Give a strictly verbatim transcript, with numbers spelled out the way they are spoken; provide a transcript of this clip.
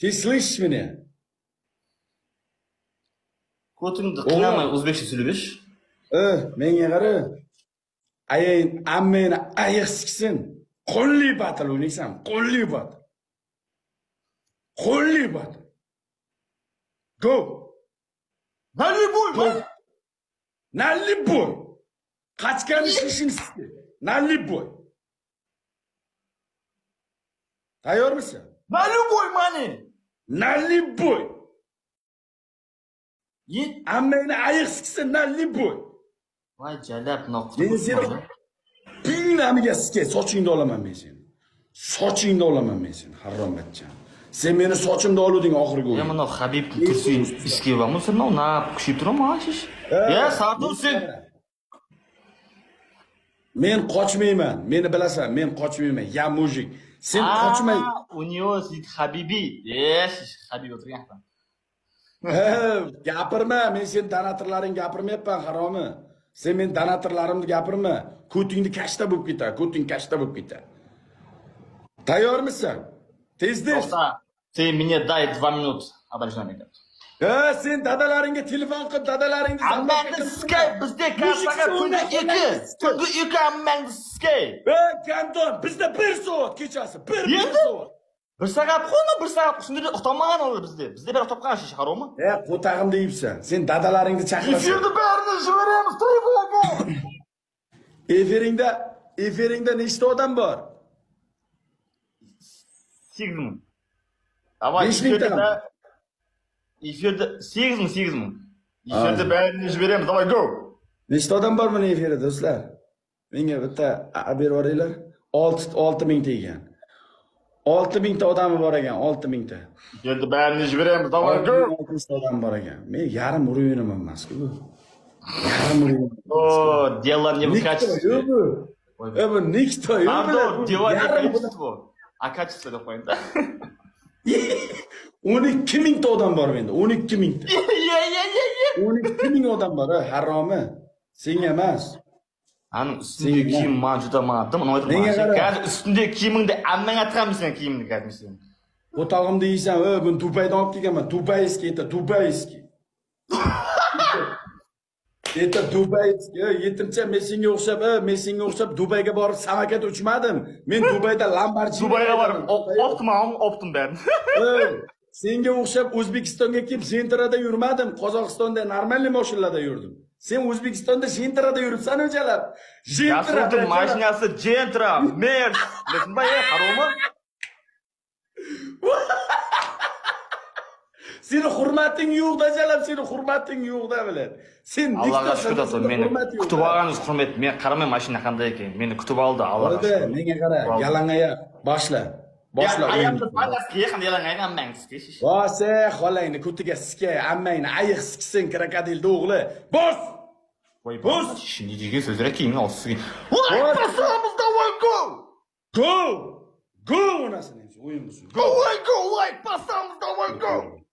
Ты слышишь меня? Ko'tingni qinamay o'zbekcha so'ylash. Eh, menga qara. Ayang ammani ayiq siksin. Qo'lli batl o'ynaysan, qo'lli batl. Qo'lli batl. Go. Nali boy, Nali boy. Qachkan ishishini sizga. Nali boy. Tayyormisan? Nali boy mani. Nali boy. Yet. Ammani ayiq siksin, nali boy. Voy jalab noqdi. Men seni pinglamiga sikka, sochingni olaman men seni. Sochingni olaman men seni, harromatcha. Sen meni sochimni oluding oxirgi o'yin. Ya mana Habib kursiy iski va musulmon na kushib turaman shish. Ya Sadusin. Men qochmayman. Meni bilasan, men qochmayman. Ya mujik. Sen qochmay. Universitet Habibi. Yes, Habib o'tirgan. He, gapirma. Men sen donatorlaring gapirmayapman, haromi. Sen men donatorlarimni gapirma. Ko'tingni kashta bo'lib ketadi, ko'ting kashta bo'lib ketadi. Tayyormisan? Tezda. Sen menga дай два минут обождания. Ha, sen dadalaringga telefon qilib, dadalaringni ammangni skay bizda kasaga kunda ikki. Kunda ikki ammangni skay. Ha, kanton, bizda bir soat kechasi, bir soat. Bir soat qo'yma, bir soat shunday uxtamagan o'zi bizda. Bizda bir topgan shish haromi? Ha, qo'tag'im deyibsan. Sen dadalaringni chaqirasan. Efirni barini shiviramiz, tribunaga. Efiringda, efiringda nechta odam bor? sekiz ming. Avval efirda efirda sekiz ming, sekiz ming. Efirda barini shiviramiz. Davay go. Nechta odam bor buni efirda do'stlar? Menga bitta berib yuboringlar. olti ming tegan. olti ming ta odami bor ekan, olti ming ta. Endi barini shiviramiz. Davay go. olti ta odam bor ekan. Men yarim uruvinim emas-ku bu. Yarim uruvinim. O, дело не в качестве. Ey bu nikto yo'q. Pardon, дело не в качестве. A kачествоda qo'ying da. o'n ikki ming ta odam bor menda, o'n ikki ming ta. Ye ye ye ye. o'n ikki ming odam bor, haromi. Senga emas. Ani ustundagi kiyim men juda ma'natdim. Uni aytdim. Gaz ustundagi kiyimingni ammanga tiqamisan kiyimni gazmisan. O'tog'imni yeysan, "Ey, buni Dubaydan olib kelganman. Dubayskiy, это Dubayskiy." Это Dubayskiy, yetimcha men senga o'xshab, men senga o'xshab Dubayga borib samokat uchmadim. Men Dubayda Lamborghini Dubayga borib optim, optim ben. Senga o'xshab O'zbekistonga kelib Sentrada yurmadim. Qozog'istonda normalniy mashinalarda yurdim. Sen O'zbekistonda Sentrada yuribsan o'jalab. Sentrada mashinasi Gentra, Merc. Lekin bay haromi? Seni hurmating yo'qda jalab, seni hurmating yo'qda bilan. Sen Allohga shukr olsun, meni kutib olganingiz hurmat. Men qaramay mashina qanday ekan. Meni kutib oldi Allohga shukr. Menga qara, yalangoyoq boshla. Boshla o'yinni. Ayamni qanday yalangoyoq ammang sikish. Bosa, xolangni ko'tiga sikay, ammangni ayiq siksin, krokodilni o'g'li. Bos! Voy, bos! Shunday degan so'zlar kiyimni olsin. Voy, pasamiz davay go! Go! Go onasini, o'yin bo'lsin. Go, go, like pasamiz davay go!